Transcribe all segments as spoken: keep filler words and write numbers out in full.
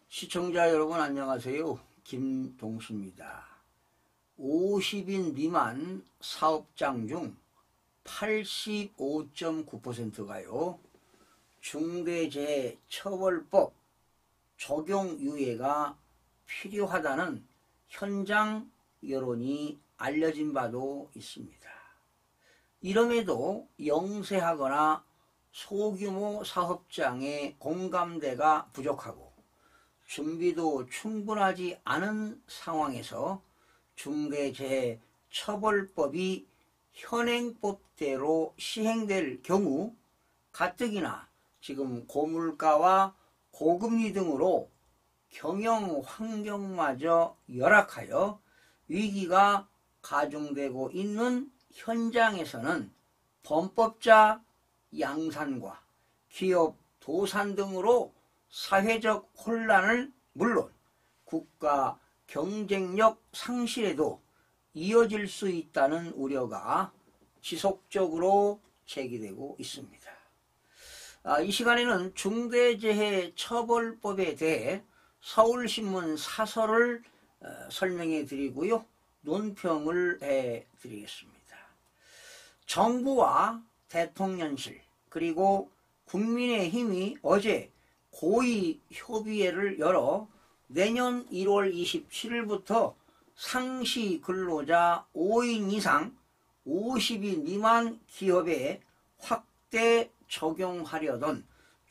시청자 여러분 안녕하세요. 김동수입니다. 오십 인 미만 사업장 중 팔십오 점 구 퍼센트가요. 중대재해처벌법 적용 유예가 필요하다는 현장 여론이 알려진 바도 있습니다. 이럼에도 영세하거나 소규모 사업장의 공감대가 부족하고 준비도 충분하지 않은 상황에서 중대재해처벌법이 현행법대로 시행될 경우 가뜩이나 지금 고물가와 고금리 등으로 경영 환경마저 열악하여 위기가 가중되고 있는 현장에서는 범법자 양산과 기업 도산 등으로 사회적 혼란을 물론 국가 경쟁력 상실에도 이어질 수 있다는 우려가 지속적으로 제기되고 있습니다. 아, 이 시간에는 중대재해처벌법에 대해 서울신문 사설을 어, 설명해 드리고요. 논평을 해 드리겠습니다. 정부와 대통령실 그리고 국민의힘이 어제 고위 협의회를 열어 내년 일월 이십칠일부터 상시 근로자 오 인 이상 오십 인 미만 기업에 확대 적용하려던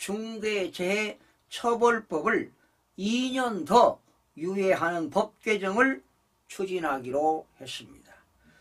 중대재해처벌법을 이 년 더 유예하는 법 개정을 추진하기로 했습니다.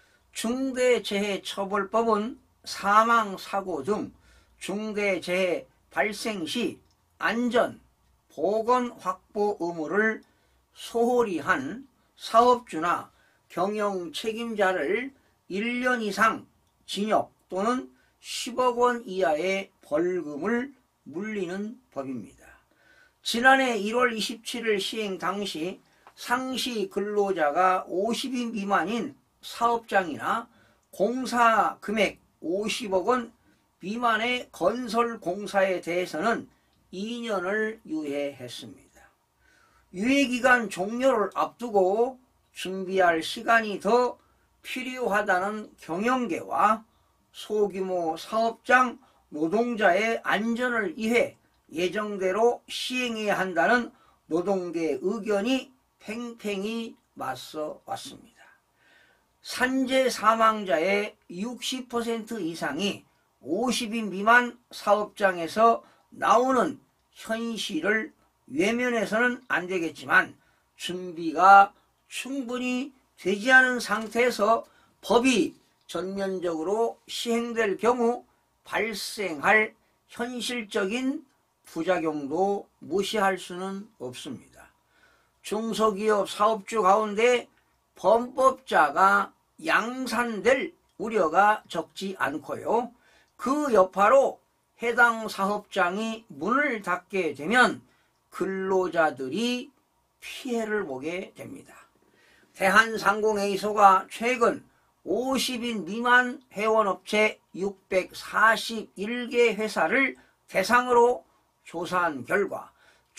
중대재해처벌법은 사망사고 등 중대재해 발생 시 안전, 보건 확보 의무를 소홀히 한 사업주나 경영 책임자를 일 년 이상 징역 또는 십억 원 이하의 벌금을 물리는 법입니다. 지난해 일월 이십칠일 시행 당시 상시 근로자가 오십 인 미만인 사업장이나 공사 금액 오십억 원 미만의 건설공사에 대해서는 이 년을 유예했습니다. 유예기간 종료를 앞두고 준비할 시간이 더 필요하다는 경영계와 소규모 사업장 노동자의 안전을 위해 예정대로 시행해야 한다는 노동계 의견이 팽팽히 맞서 왔습니다. 산재 사망자의 육십 퍼센트 이상이 오십 인 미만 사업장에서 나오는 현실을 외면해서는 안 되겠지만 준비가 충분히 되지 않은 상태에서 법이 전면적으로 시행될 경우 발생할 현실적인 부작용도 무시할 수는 없습니다. 중소기업 사업주 가운데 범법자가 양산될 우려가 적지 않고요. 그 여파로 해당 사업장이 문을 닫게 되면 근로자들이 피해를 보게 됩니다. 대한상공회의소가 최근 오십 인 미만 회원업체 육백사십일 개 회사를 대상으로 조사한 결과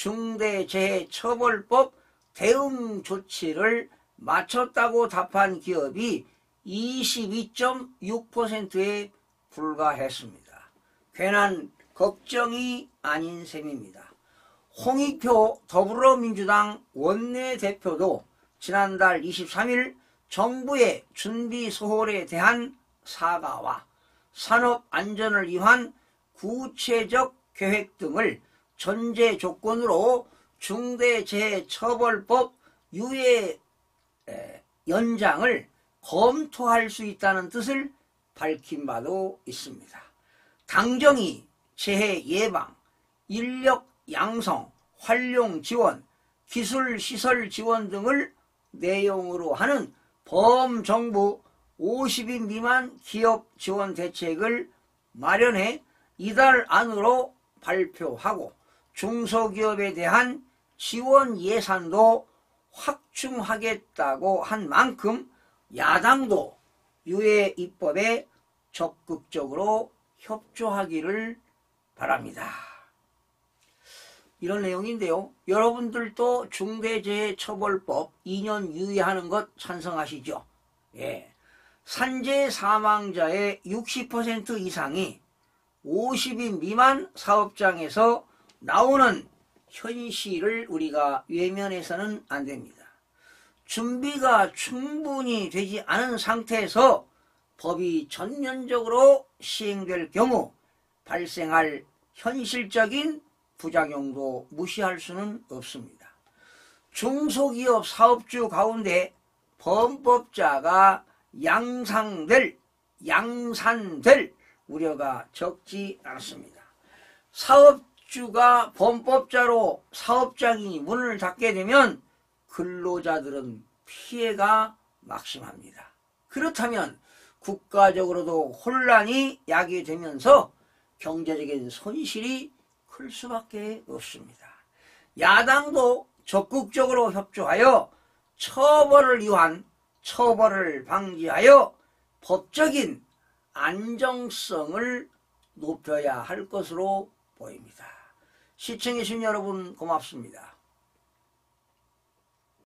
중대재해처벌법 대응 조치를 마쳤다고 답한 기업이 이십이 점 육 퍼센트에 불과했습니다. 괜한 걱정이 아닌 셈입니다. 홍익표 더불어민주당 원내대표도 지난달 이십삼일 정부의 준비 소홀에 대한 사과와 산업 안전을 위한 구체적 계획 등을 전제 조건으로 중대재해처벌법 유예 연장을 검토할 수 있다는 뜻을 밝힌 바도 있습니다. 당정이 재해 예방, 인력 양성, 활용 지원, 기술 시설 지원 등을 내용으로 하는 범정부 오십 인 미만 기업 지원 대책을 마련해 이달 안으로 발표하고 중소기업에 대한 지원 예산도 확충하겠다고 한 만큼 야당도 유예 입법에 적극적으로 협조하기를 바랍니다. 이런 내용인데요. 여러분들도 중대재해처벌법 이 년 유예하는 것 찬성하시죠? 예. 산재 사망자의 육십 퍼센트 이상이 오십 인 미만 사업장에서 나오는 현실을 우리가 외면해서는 안 됩니다. 준비가 충분히 되지 않은 상태에서 법이 전면적으로 시행될 경우 발생할 현실적인 부작용도 무시할 수는 없습니다. 중소기업 사업주 가운데 범법자가 양상될, 양산될 우려가 적지 않습니다. 사업주가 범법자로 사업장이 문을 닫게 되면 근로자들은 피해가 막심합니다. 그렇다면 국가적으로도 혼란이 야기되면서 경제적인 손실이 클 수밖에 없습니다. 야당도 적극적으로 협조하여 처벌을 위한 처벌을 방지하여 법적인 안정성을 높여야 할 것으로 보입니다. 시청해주신 여러분 고맙습니다.